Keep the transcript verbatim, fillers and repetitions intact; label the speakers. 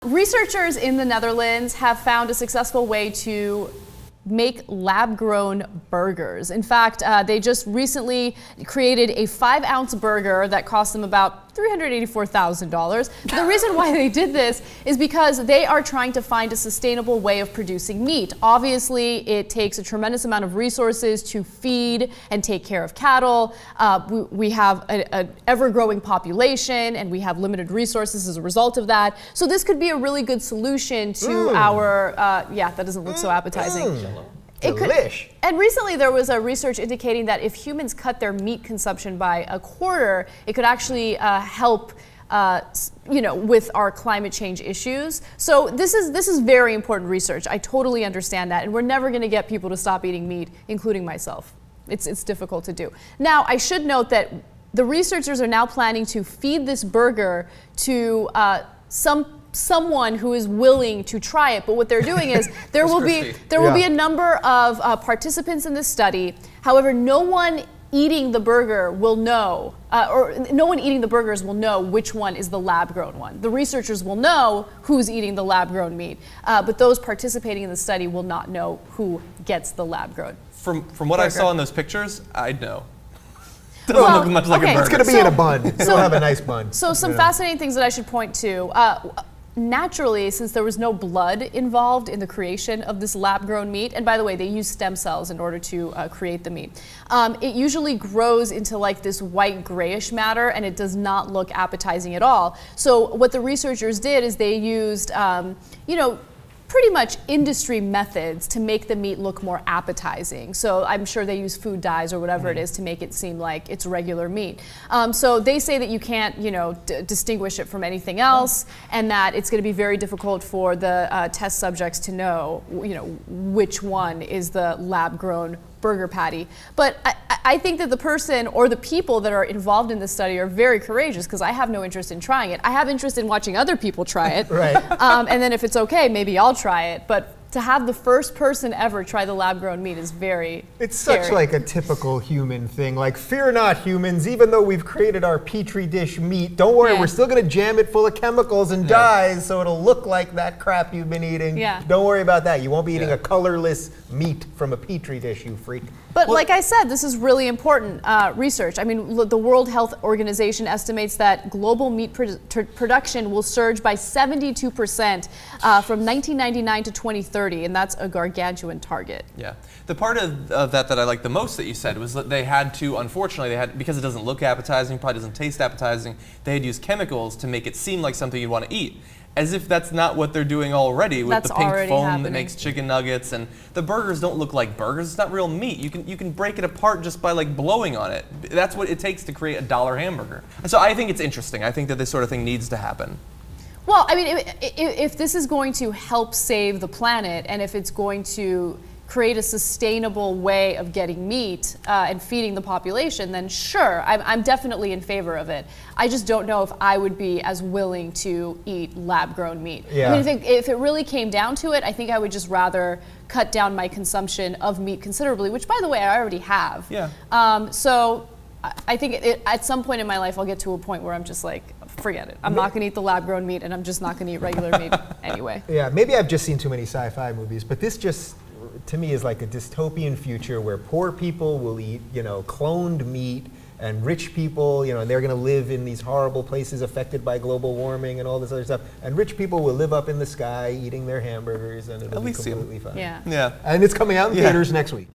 Speaker 1: Researchers in the Netherlands have found a successful way to make lab-grown burgers. In fact, uh, they just recently created a five-ounce burger that cost them about three hundred eighty-four thousand dollars. The reason why they did this is because they are trying to find a sustainable way of producing meat. Obviously, it takes a tremendous amount of resources to feed and take care of cattle. Uh, we, we have an ever-growing population, and we have limited resources as a result of that. So this could be a really good solution to
Speaker 2: mm.
Speaker 1: our, uh, yeah, that doesn't look so appetizing.
Speaker 2: Mm.
Speaker 1: It could,
Speaker 2: Delish.
Speaker 1: and recently there was a research indicating that if humans cut their meat consumption by a quarter, it could actually uh, help, uh, you know, with our climate change issues. So this is this is very important research. I totally understand that, and we're never going to get people to stop eating meat, including myself. It's it's difficult to do. Now, I should note that the researchers are now planning to feed this burger to uh, some. someone who is willing to try it, but what they're doing is there will be there will
Speaker 2: yeah.
Speaker 1: be a number of uh, participants in this study. However, no one eating the burger will know, uh, or no one eating the burgers will know which one is the lab-grown one. The researchers will know who's eating the lab-grown meat, uh, but those participating in the study will not know who gets the lab-grown.
Speaker 3: From from what
Speaker 1: burger.
Speaker 3: I saw in those pictures, I'd know. Doesn't
Speaker 1: well,
Speaker 3: look much like
Speaker 1: okay.
Speaker 3: a burger.
Speaker 2: It's going to be
Speaker 1: so,
Speaker 2: in a bun.
Speaker 1: So,
Speaker 2: It'll have a nice bun.
Speaker 1: So some
Speaker 2: yeah.
Speaker 1: fascinating things that I should point to. Uh, Naturally, since there was no blood involved in the creation of this lab-grown meat, and by the way, they use stem cells in order to uh, create the meat, um, it usually grows into like this white grayish matter, and it does not look appetizing at all. So what the researchers did is they used, um, you know, pretty much industry methods to make the meat look more appetizing. So I'm sure they use food dyes or whatever mm. it is to make it seem like it's regular meat. Um, so they say that you can't, you know, d distinguish it from anything else, and that it's going to be very difficult for the uh, test subjects to know, you know, which one is the lab-grown burger patty. But I, I think that the person or the people that are involved in this study are very courageous, because I have no interest in trying it. I have interest in watching other people try it.
Speaker 2: Right.
Speaker 1: Um, and then if it's okay, maybe I'll try it. But to have the first person ever try the lab-grown meat is very
Speaker 2: It's
Speaker 1: scary.
Speaker 2: such like a typical human thing. Like, fear not, humans, even though we've created our petri dish meat, don't worry,
Speaker 1: yeah.
Speaker 2: we're still going to jam it full of chemicals and
Speaker 3: yeah.
Speaker 2: dyes so it'll look like that crap you've been eating.
Speaker 1: Yeah.
Speaker 2: Don't worry about that. You won't be eating
Speaker 3: yeah.
Speaker 2: a colorless meat from a petri dish, you freak.
Speaker 1: But
Speaker 3: well,
Speaker 1: like I said, this is really important uh, research. I mean, the World Health Organization estimates that global meat pr production will surge by seventy-two percent uh, from nineteen ninety-nine to twenty thirty, and that's a gargantuan target.
Speaker 3: Yeah. The part of, of that that I liked the most that you said was that they had to, unfortunately, they had, because it doesn't look appetizing, probably doesn't taste appetizing, they had used chemicals to make it seem like something you'd want to eat. As if that's not what they're doing already with
Speaker 1: That's
Speaker 3: the pink
Speaker 1: already
Speaker 3: foam
Speaker 1: happening.
Speaker 3: that makes chicken nuggets, and the burgers don't look like burgers. It's not real meat. You can you can break it apart just by like blowing on it. That's what it takes to create a dollar hamburger. And so I think it's interesting. I think that this sort of thing needs to happen.
Speaker 1: Well, I mean, if, if this is going to help save the planet, and if it's going to create a sustainable way of getting meat uh, and feeding the population, then sure, I'm, I'm definitely in favor of it. I just don't know if I would be as willing to eat lab-grown meat.
Speaker 2: Yeah.
Speaker 1: I mean, if it, if it really came down to it, I think I would just rather cut down my consumption of meat considerably, which, by the way, I already have.
Speaker 3: Yeah.
Speaker 1: Um, so I think it, it, at some point in my life, I'll get to a point where I'm just like, forget it. I'm not going to eat the lab-grown meat, and I'm just not going to eat regular meat anyway.
Speaker 2: Yeah, maybe I've just seen too many sci-fi movies, but this just, to me, is like a dystopian future where poor people will eat, you know, cloned meat, and rich people, you know, and they're going to live in these horrible places affected by global warming and all this other stuff. And rich people will live up in the sky eating their hamburgers, and it'll
Speaker 3: At
Speaker 2: be
Speaker 3: least see 'em.
Speaker 2: completely fine.
Speaker 1: Yeah.
Speaker 3: Yeah.
Speaker 2: And it's coming out in
Speaker 3: Yeah.
Speaker 2: theaters next week.